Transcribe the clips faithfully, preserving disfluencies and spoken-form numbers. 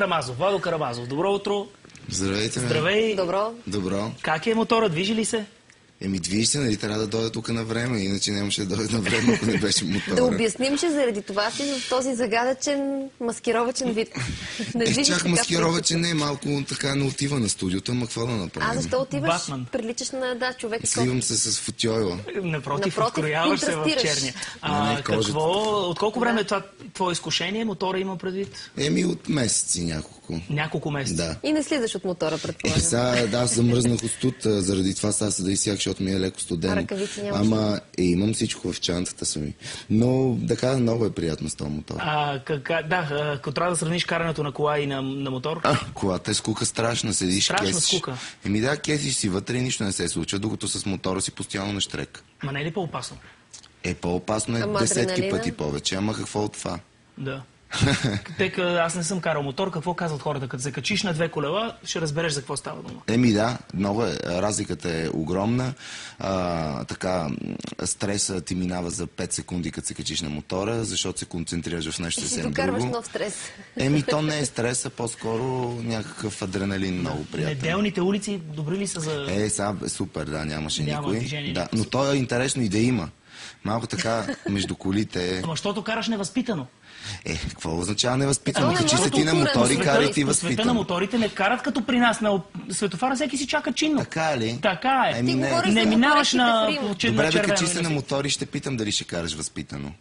Карамазов, Владо Карамазов, добро утро. Здравейте, ме. Здравей. Добро. Добро. Как е мотора? Движи ли се? Еми, движи се, нали, трябва да дойде тук на време, иначе нямаше да дойде на време, ако не беше мотора. Да обясним, че заради това си в този загадъчен маскировачен вид. Не Е, движиш чак така маскироваче не, малко така не отива на студиото, ама какво да направим? А защо отиваш? Батман. Приличаш на да, човек. Сливам се с футиойла. Напротив, Напротив, открояваш се в контрастираш. черния. А, А, не, кожата. какво, от колко време е това твое изкушение? Мотора има предвид? Еми, от месеци няколко. Няколко месеца. Да. И не слизаш от мотора, Е, предполагам. сега, да, аз замръзнах от студ, а, заради това сега се да изсях, защото ми е леко студено. А ръкавици нямаш? Ама, е, имам всичко в чантата сами. Но, да кажа, много е приятно с този мотор. А, как, да, ако трябва да сравниш карането на кола и на, на мотор? А, колата е скука страшна, седиш, Страшна кесиш. скука. Еми да, кесиш си вътре и нищо не се случва, докато с мотора си постоянно на штрек. Ма не е ли по-опасно? Е, по-опасно е Ама десетки адреналина? пъти повече, ама какво от това? Да. Тъй като аз не съм карал мотор, какво казват хората? Като се качиш на две колела, ще разбереш за какво става дума. Еми да, много е. Разликата е огромна. А, така, стреса ти минава за пет секунди, като се качиш на мотора, защото се концентрираш в нещо И си съвсем докарваш друго. нов стрес. Еми, то не е стреса, по-скоро някакъв адреналин много приятен. Неделните улици добри ли са за... Е, сега е супер, да, нямаше Няма никой. движение, Да, никакво. но то е интересно и да има. Малко така, между колите. Ама защото караш невъзпитано. Е, какво означава невъзпитано? Ами, Качи се защото ти на културен, мотори, по карай света- ти По света на възпитано. моторите не карат като при нас. На светофара всеки си чака чинно. Така ли? Така е. Еми, Ти не. говориш Не за минаваш на, моторите в Рим. че- на Добре, бе, червено. качи се не на си. мотори, ще питам дали ще караш възпитано.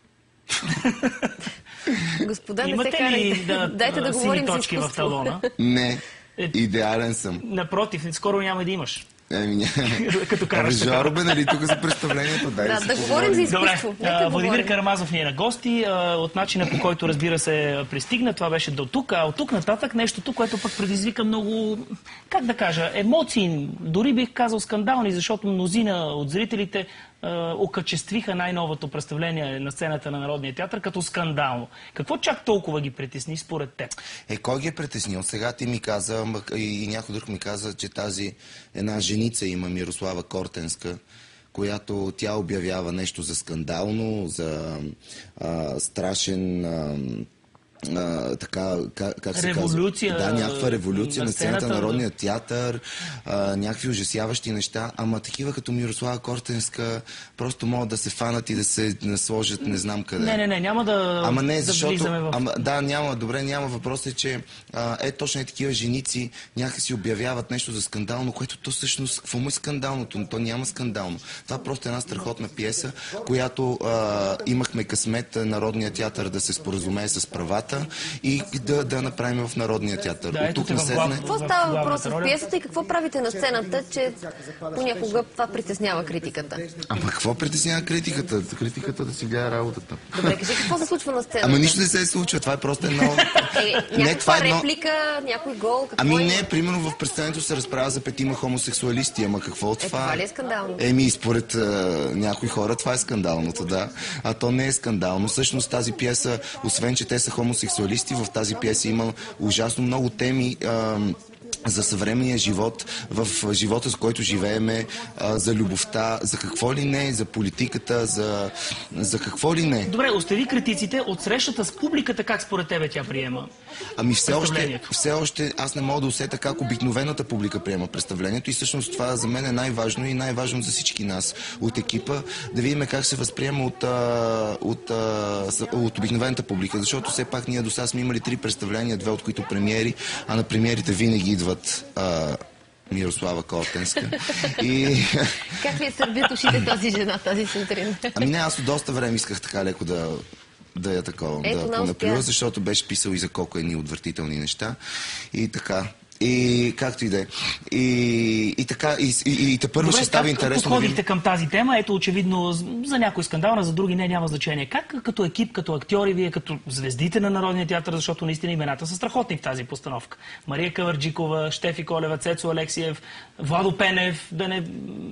Господа, не се Имате ли карайте. да, Дайте да сини говорим за точки в изкуство. талона? Не, Е. идеален съм. Напротив, скоро няма да имаш. Еми, няма. Като караш Абе, така. Жоро, бе, нали тук за представлението? Дай Да, си да поговорим. говорим за Добре, изкуство. а, Нека Владимир говорим. Карамазов ни е на гости. А, от начина, по който, разбира се, пристигна, това беше до тук. А от тук нататък нещото, което пък предизвика много, как да кажа, емоции. Дори бих казал скандални, защото мнозина от зрителите а, окачествиха най-новото представление на сцената на Народния театър като скандално. Какво чак толкова ги притесни според теб? Е, кой ги е притеснил? Сега ти ми каза, ама и, и някой друг ми каза, че тази една женица има, Мирослава Кортенска, която тя обявява нещо за скандално, за а, страшен... А, а, така, как, как се Революция, казва? Да, някаква революция на на сцената на сцената, Народния театър, а, някакви ужасяващи неща, ама такива като Мирослава Кортенска просто могат да се фанат и да се насложат не знам къде. Не, не, не, няма да, Ама не, да защото... влизаме в... Ама, да, няма, добре, няма. Въпрос е, че а, е точно е такива женици някакси обявяват нещо за скандално, което то всъщност, какво му е скандалното? То няма скандално. Това е просто една страхотна пиеса, която а, имахме късмет Народния театър да се споразумее с правата и да, да направим в Народния театър. Да, От ето тук те в насетне... главна- Какво в става главната въпрос в роля. пиесата и какво правите на сцената, че понякога това притеснява критиката? Ама какво притеснява критиката? Критиката да си гледа работата. Добре, кажи какво се случва на сцената? Ами нищо не се случва, това е просто едно... Е, Не, някаква това е едно- реплика, някой гол, какво Ами има? не, примерно в представянето се разправя за петима хомосексуалисти, ама какво от Е, това? това ли е скандално? Еми, според а, някои хора това е скандалното, да. А то не е скандално. Всъщност тази пиеса, освен че те са хомосексуалисти, в тази пиеса има ужасно много теми а, за съвременния живот, в живота, с който живееме, а, за любовта, за какво ли не, за политиката, за, за какво ли не. Добре, остави критиците от срещата с публиката, как според тебе тя приема? Ами все още, Представлението. все още аз не мога да усета как обикновената публика приема представлението и всъщност това за мен е най-важно и най-важно за всички нас от екипа, да видим как се възприема от, а, от, а, с- от обикновената публика, защото все пак ние до сега сме имали три представления, две от които премиери, а на премиерите винаги идват а, Мирослава Кортенска. И... Как ви е сърбят ушите тази жена тази сутрин? Ами не, аз от доста време исках така леко да, да я такова, Ето, да не понаплюя, успя. защото беше писал и за колко едни отвратителни неща. И така. И както и да е. И, и така, и, и, и те първо ще става как интересно да подходихте видим. към тази тема? Ето, очевидно, за някой скандална, за други не, няма значение. Как като екип, като актьори, вие като звездите на Народния театър, защото наистина имената са страхотни в тази постановка. Мария Каварджикова, Щефи Колева, Цецо Алексиев, Владо Пенев, да не...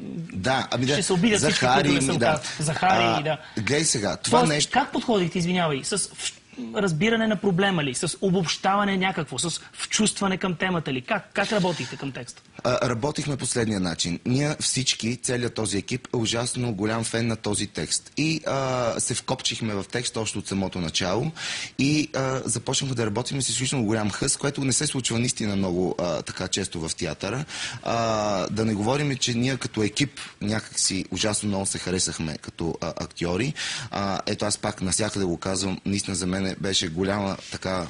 Да, ами да. Ще се обидят всички, Захари, които не са да. казали. Захари, А, да. Гледай сега, това Тоест, нещо... как подходихте, извинявай, с в- разбиране на проблема ли? С обобщаване някакво? С вчувстване към темата ли? Как, как работихте към текста? А, работихме последния начин. Ние всички, целият този екип е ужасно голям фен на този текст. И а, се вкопчихме в текст още от самото начало и а, започнахме да работим с изключително голям хъс, което не се случва наистина много а, така често в театъра. А, да не говорим, че ние като екип някакси ужасно много се харесахме като а, актьори. А, ето аз пак навсякъде го казвам, наистина за мен беше голяма така,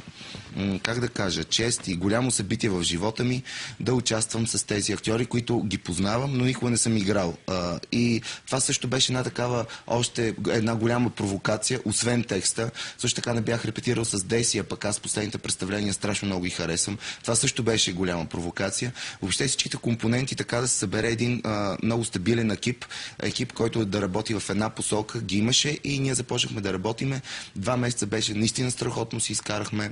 как да кажа, чест и голямо събитие в живота ми да участвам с тези актьори, които ги познавам, но никога не съм играл. А, и това също беше една такава, още една голяма провокация, освен текста. Също така не бях репетирал с Деси, а пък аз последните представления страшно много ги харесвам. Това също беше голяма провокация. Въобще всичките компоненти така да се събере един а, много стабилен екип, екип, който да работи в една посока, ги имаше и ние започнахме да работиме. Два месеца беше наистина страхотно, си изкарахме.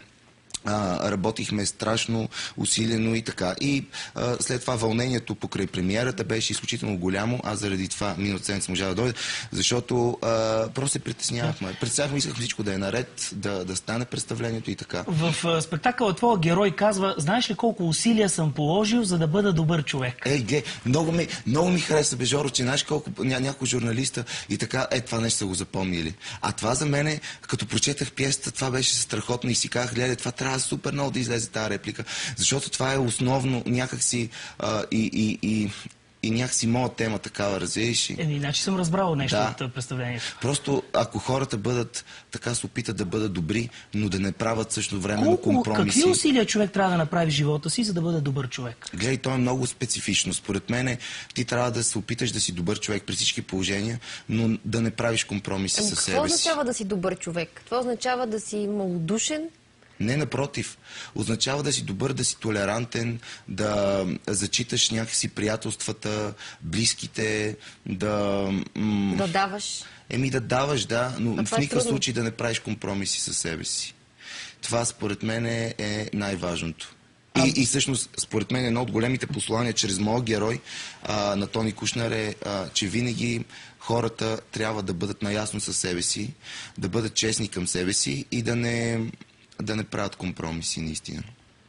А, работихме страшно усилено и така. И а, след това вълнението покрай премиерата беше изключително голямо. Аз заради това миналата седмица можа да дойда, защото а, просто се притеснявахме. Представяхме, искахме всичко да е наред, да, да стане представлението и така. В спектакъла твоя герой казва: знаеш ли колко усилия съм положил, за да бъда добър човек? Ей, ге, много ми, много ми хареса, бе, Жоро, че знаеш колко ня, някой журналиста и така, е, това нещо са го запомнили. А това за мене, като прочетах пиесата, това беше страхотно и си казах, гледай, това трябва супер много да излезе тази реплика, защото това е основно някакси а, и, и, и, и някакси моя тема такава, разбираш. Еми, иначе съм разбрал нещо да. от представлението. Просто ако хората бъдат, така се опитат да бъдат добри, но да не правят също времено компромиси. Какви усилия човек трябва да направи в живота си, за да бъде добър човек? Гледай, то е много специфично. Според мен ти трябва да се опиташ да си добър човек при всички положения, но да не правиш компромиси със себе си. Какво означава да си добър човек? Това означава да си малодушен? Не, напротив. Означава да си добър, да си толерантен, да зачиташ някакси приятелствата, близките, да... Да даваш. Еми да даваш, да, но а в никакъв е случай да не правиш компромиси със себе си. Това според мен е най-важното. И, и всъщност, според мен, едно от големите послания чрез моя герой а, на Тони Кушнер е, а, че винаги хората трябва да бъдат наясно със себе си, да бъдат честни към себе си и да не... да не правят компромиси, наистина.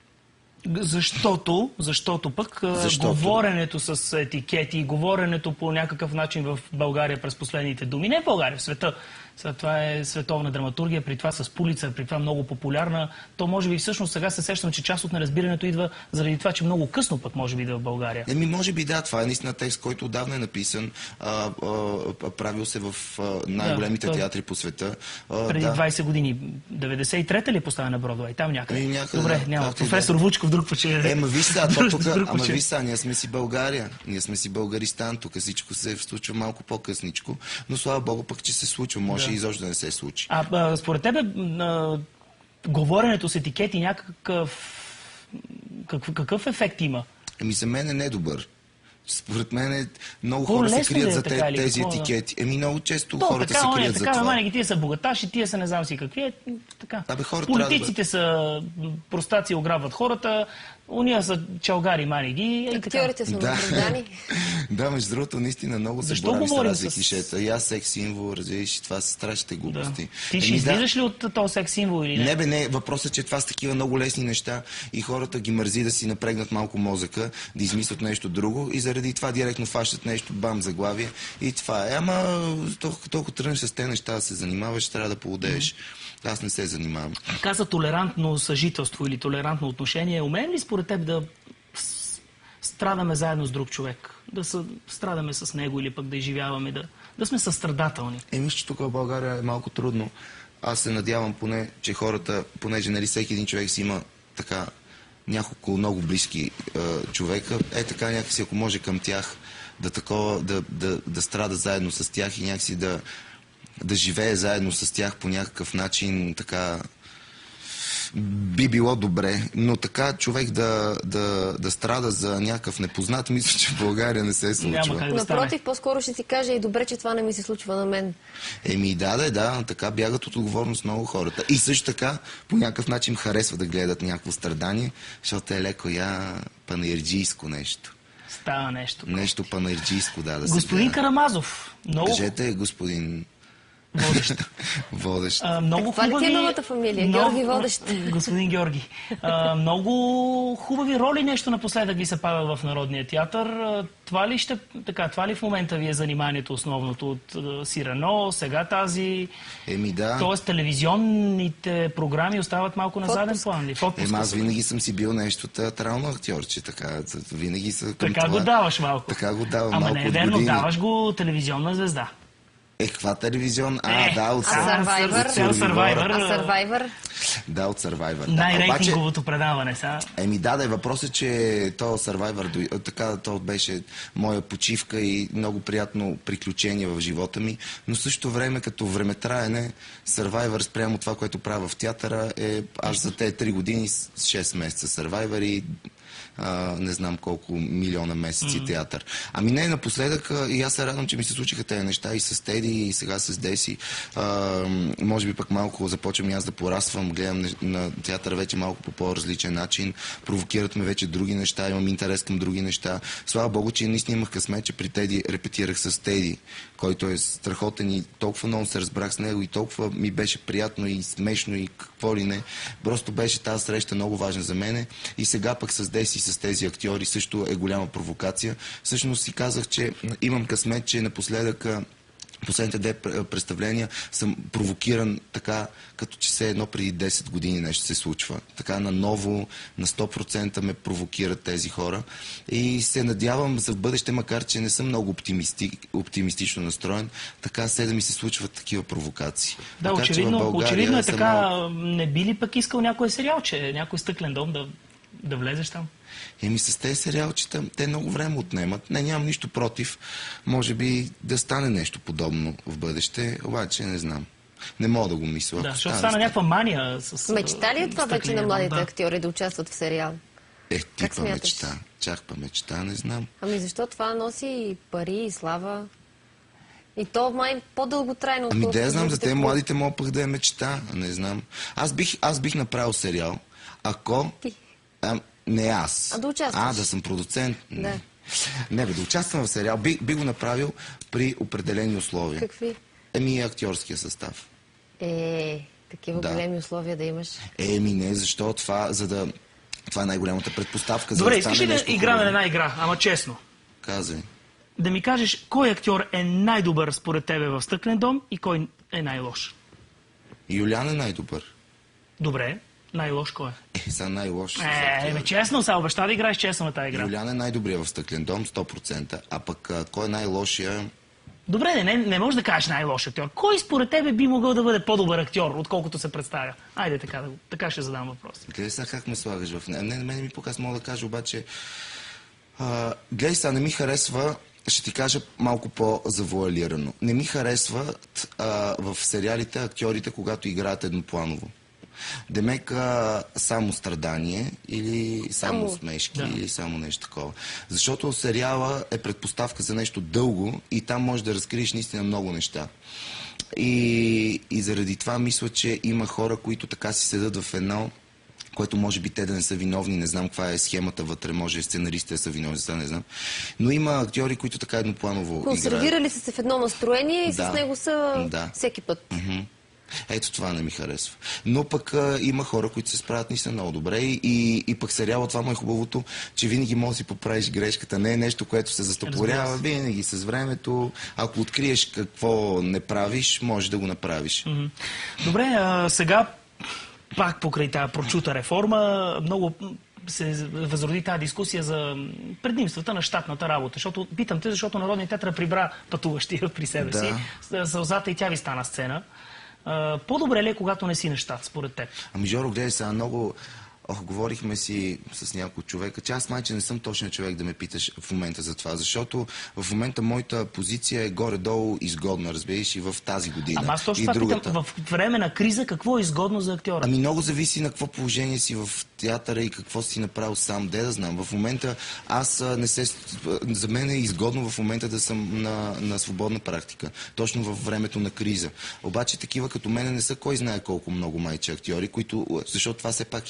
Защото, защото пък защото... говоренето с етикети, говоренето по някакъв начин в България през последните думи, не в България, в света, това е световна драматургия, при това с Пулицър, при това много популярна, то може би всъщност сега се сещам, че част от неразбирането идва заради това, че много късно пък може би да в България. Еми, може би да, това е наистина текст, който отдавна е написан, а, а, правил се в най-големите да, театри по света. А, преди да. двайсет години, деветдесет и трета ли поставя на Бродвей? Там някъде. Еми, някъде добре, да, няма. да, Професор да. Вучков друг път ще... Е, ма виж сега, то тук, ама виж сега, ние сме си България, ние сме си Българистан, тук всичко се случва малко по-късничко, но слава Богу пък, че се случва, може да. И изобщо да не се случи. А, а според тебе, а, говоренето с етикети някакъв какъв, какъв ефект има? Еми за мен е недобър. Според мен е, много О, хора се крият е, за така, тези какво, етикети. Еми много често то, хората така, се крият е, за така, това. Мани, тия са богаташи, тия са не знам си какви. Е, така. Абе, политиците да... са простаци, ограбват хората. Уния са чалгари, мани ги. Актьорите са да. оправдани. Да, между другото, наистина много се борим с разни клишета. И аз секс символ, разбираш, това са страшните глупости. Да. Ти ще Еми, излизаш да... ли от този секс символ или не? Не бе, не. Въпросът е, че това са такива много лесни неща и хората ги мързи да си напрегнат малко мозъка, да измислят нещо друго и заради това директно фащат нещо, бам, заглавие и това е. Ама толкова, толкова тръгнеш с тези неща да се занимаваш, трябва да поудееш. Аз не се занимавам. Каза толерантно съжителство или толерантно отношение. Умеем ли според теб да страдаме заедно с друг човек? Да съ... страдаме с него или пък да изживяваме, да, да сме състрадателни? Е, мисля, че тук в България е малко трудно. Аз се надявам поне, че хората, понеже нали всеки един човек си има така няколко много близки е, човека, е така някакси, ако може към тях да такова, да, да, да страда заедно с тях и някакси да да живее заедно с тях по някакъв начин, така би било добре, но така човек да, да, да страда за някакъв непознат, мисля, че в България не се случва. Няма как да стане. Напротив, по-скоро ще си кажа и добре, че това не ми се случва на мен. Еми да, да, да, така бягат от отговорност много хората. И също така по някакъв начин харесва да гледат някакво страдание, защото е леко я панерджийско нещо. Става нещо. Нещо панерджийско, да, да Господин се Карамазов, много... Кажете, господин... Водещ. Водещ. А, много Каква ли хубави... ти е новата фамилия? Георги Водещ. Господин Георги. А, много хубави роли нещо напоследък ви се пада в Народния театър. А, това ли ще... Така, това ли в момента ви е заниманието основното от а, Сирано, сега тази... Еми да. Тоест телевизионните програми остават малко на заден план ли? Ема аз винаги съм си бил нещо театрално актьорче, така. Винаги са към Така това. го даваш малко. Така го давам Ама малко не е от верно, години. даваш го телевизионна звезда. Е, каква телевизион? А, Е, да, от а Survivor? Цел Survivor. А Survivor? Да, от Survivor. Да. Най-рейтинговото предаване са. Еми да, да, е въпросът, че то Survivor, така, то беше моя почивка и много приятно приключение в живота ми, но в същото време, като времетраене, Survivor спрямо това, което правя в театъра, е аз за тези три години с шест месеца Survivor и Uh, не знам колко милиона месеци mm. театър. Ами не, напоследък и аз се радвам, че ми се случиха тези неща и с Теди, и сега с Деси. Uh, може би пък малко започвам и аз да пораствам, гледам на театър вече малко по по-различен начин, провокират ме вече други неща, имам интерес към други неща. Слава Богу, че наистина имах късмет, че при Теди репетирах с Теди, който е страхотен и толкова много се разбрах с него и толкова ми беше приятно и смешно и какво ли не. Просто беше тази среща много важна за мене и сега пък с Деси, с тези актьори също е голяма провокация. Всъщност си казах, че имам късмет, че напоследък последните две представления съм провокиран така, като че все едно преди десет години нещо се случва. Така наново, на сто процента ме провокират тези хора и се надявам за в бъдеще, макар че не съм много оптимисти, оптимистично настроен, така се да ми се случват такива провокации. Да, така, очевидно, очевидно е така. Малко... Не би ли пък искал някой сериал, че някой стъклен дом да, да влезеш там? Еми с тези сериалчета, те много време отнемат. Не, нямам нищо против. Може би да стане нещо подобно в бъдеще, обаче не знам. Не мога да го мисля. Да, защото стана някаква мания с... Мечта ли е това вече на младите да. актьори да участват в сериал? Е, типа мечта. Чакпа мечта, не знам. Ами защо това носи и пари, и слава? И то май по-дълготрайно. Ами да я знам, за те младите могат пък да е мечта. Не знам. Аз бих, аз бих направил сериал, ако... Ти. А, не аз. А да участваш? А, да съм продуцент? Да. Не. Не, бе, да участвам в сериал. Би, би го направил при определени условия. Какви? Еми, актьорския състав. Е, такива Да. големи условия да имаш. Еми, не, защо това, за да... Това е най-голямата предпоставка. За Добре, да искаш ли да играме на една игра, ама честно? Казвай. Да ми кажеш, кой актьор е най-добър според тебе в Стъклен дом и кой е най-лош? Юлян е най-добър. Добре, най-лош кой е? Е, сега най-лош. Е, ме честно, сега обеща да играеш честно на тази игра. Юлян е най-добрия в Стъклен дом, сто процента. А пък а, кой е най-лошия? Добре, не, не можеш да кажеш най-лош актьор. Кой според тебе би могъл да бъде по-добър актьор, отколкото се представя? Айде така, да, така ще задам въпрос. Гледай сега как ме слагаш в нея. Не, на мен ми показ мога да кажа, обаче... А, гледай сега, не ми харесва, ще ти кажа малко по-завуалирано. Не ми харесват а, в сериалите актьорите, когато играят еднопланово. Демек а, само страдание или само, само смешки, да. Или само нещо такова. Защото сериала е предпоставка за нещо дълго и там можеш да разкриеш наистина много неща. И, и заради това мисля, че има хора, които така си седат в едно, което може би те да не са виновни, не знам каква е схемата вътре, може сценаристите да са виновни, за не знам. Но има актьори, които така еднопланово играят. Консервирали са се в едно настроение и да. с него са да. всеки път. Mm-hmm. Ето това не ми харесва. Но пък а, има хора, които се справят наистина много добре и, и пък сериала, това му е хубавото, че винаги можеш да си поправиш грешката. Не е нещо, което се застопорява винаги с времето. Ако откриеш какво не правиш, можеш да го направиш. Mm-hmm. Добре, а, сега пак покрай тази прочута реформа, много се възроди тази дискусия за предимствата на щатната работа. Защото, питам те, защото Народният театър прибра пътуващия при себе да. си. Сълзата и тя ви стана сцена. По-добре ли е, когато не си на щат, според теб? Ами, Жоро, гледай сега, много... Ох, говорихме си с някой човека, че аз майче не съм точен човек да ме питаш в момента за това, защото в момента моята позиция е горе-долу изгодна, разбираш, и в тази година. Ама аз точно и това другата. питам, в време на криза какво е изгодно за актьора? Ами много зависи на какво положение си в театъра и какво си направил сам, де да знам. В момента аз не се... За мен е изгодно в момента да съм на, на свободна практика, точно във времето на криза. Обаче такива като мене не са кой знае колко много майче актьори, които, защото това все пак има някакъв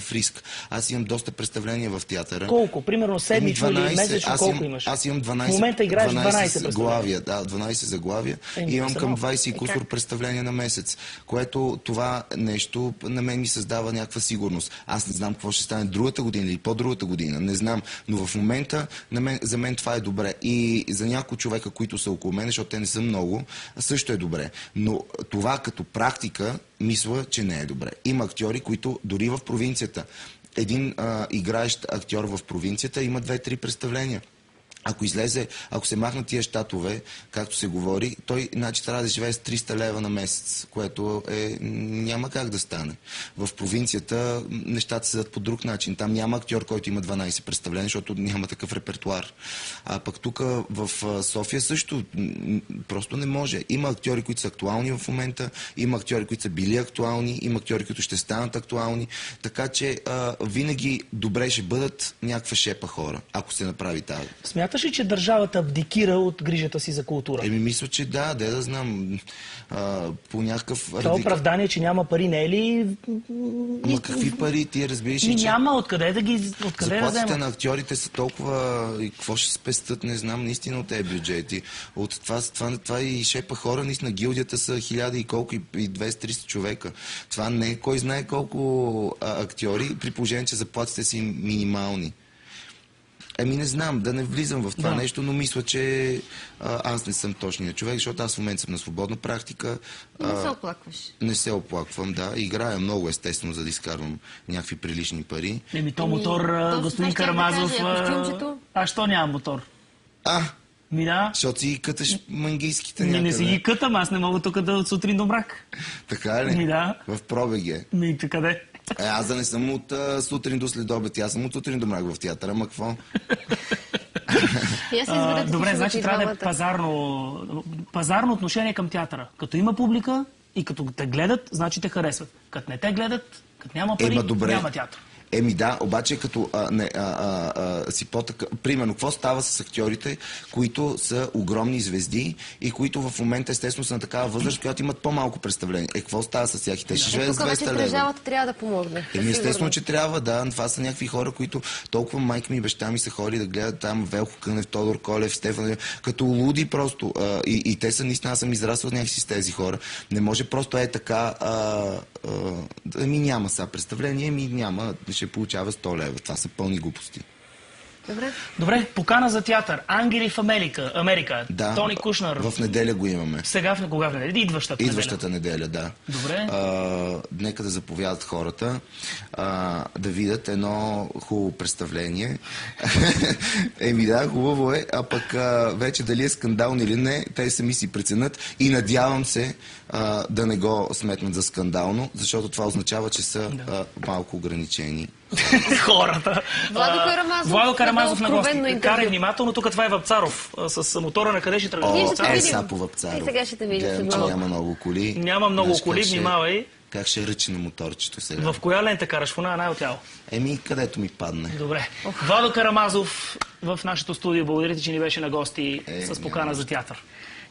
някакъв риск. Аз имам доста представления в театъра. Колко? Примерно седмично или месечно колко имам, имаш? Аз имам дванайсет. В момента играеш дванайсет заглавия. Да, дванайсет заглавия. Е, и имам към малко. двайсет и Е, кусор представления на месец. Което това нещо на мен ми създава някаква сигурност. Аз не знам какво ще стане другата година или по-другата година. Не знам. Но в момента на мен, за мен това е добре. И за някои човека, които са около мен, защото те не са много, също е добре. Но това като практика, мисля, че не е добре. Има актьори, които дори в провинцията, един а, играещ актьор в провинцията има две-три представления. Ако излезе, ако се махнат тия щатове, както се говори, той значи трябва да живее с триста лева на месец, което е, няма как да стане. В провинцията нещата седат по друг начин. Там няма актьор, който има дванайсет представления, защото няма такъв репертуар. А пък тук в София също просто не може. Има актьори, които са актуални в момента, има актьори, които са били актуални, има актьори, които ще станат актуални. Така че а, винаги добре ще бъдат някаква шепа хора, ако се направи тази. Смяташ ли, че държавата абдикира от грижата си за култура? Еми, мисля, че да, де да знам. А, по някакъв... Това радика... оправдание, че няма пари, не е ли? Ма какви пари? Ти разбираш ли, че... Няма, откъде да ги... Откъде да заплатите на актьорите са толкова... И какво ще спестят, не знам, наистина от тези бюджети. От това, това, това и шепа хора, наистина, гилдията са хиляда и колко, и двеста-триста човека. Това не е кой знае колко а, актьори, при положение, че заплатите са им минимални. Еми не знам, да не влизам в това да. нещо, но мисля, че а, аз не съм точният човек, защото аз в момента съм на свободна практика. Не се оплакваш. Не се оплаквам, да. Играя много естествено, за да изкарвам някакви прилични пари. Еми то мотор, Еми, господин Карамазов... Да а що няма мотор? А, Ми да. Защото си каташ мангийските някъде. Не, не си ги катам, аз не мога тук да от сутрин до мрак. Така ли? Ми да. В пробеге. Ми къде? Е, аз да не съм от а, сутрин до следобед, аз съм от сутрин до мрак в театъра, ама какво? а, добре, значи трябва да е пазарно, пазарно отношение към театъра. Като има публика и като те гледат, значи те харесват. Като не те гледат, като няма пари, Ема, добре. няма театър. Еми да, обаче като а, не, а, а, а, си по-така... Примерно, какво става с актьорите, които са огромни звезди и които в момента естествено са на такава възраст, която имат по-малко представление. Е, какво става с тях? И те ще живеят с двеста лева. Държавата трябва да помогне. Еми естествено, че трябва, да. Това са някакви хора, които толкова майка ми и баща ми са ходили да гледат там Велко Кънев, Тодор Колев, Стефан, като луди просто. А, и, и те са, наистина, аз съм израснал някакси с тези хора. Не може просто е така... А, а, ами няма сега представление, ами няма... ще получава сто лева. Това са пълни глупости. Добре. Добре, покана за театър. Ангели в Америка. Америка. Да, Тони Кушнер. В неделя го имаме. Сега в кога в неделя? Идващата неделя. Идващата неделя, да. Добре. А, нека да заповядат хората, а, да видят едно хубаво представление. Еми да, хубаво е, а пък а, вече дали е скандално или не, те сами си преценят и надявам се а, да не го сметнат за скандално, защото това означава, че са да. а, малко ограничени. Хората. Владо Карамазов, Владо Карамазов на гости. Карай внимателно, тук това е Вапцаров. С мотора на къде ще тръгне? Е, са по Вапцаров. И сега ще те видим. Гледам, че няма много коли. Няма много коли, внимавай. Как ще ръчи на моторчето сега? В коя лента караш? В една най-отяло? Еми, където ми падне. Добре. Владо Карамазов в нашето студио. Благодарите, че ни беше на гости е, с покана за театър.